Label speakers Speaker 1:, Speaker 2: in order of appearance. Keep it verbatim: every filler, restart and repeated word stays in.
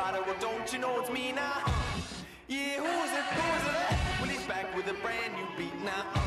Speaker 1: rider, well don't you know it's me now? Yeah, who's it, who's it? Well, he's back with a brand new beat now.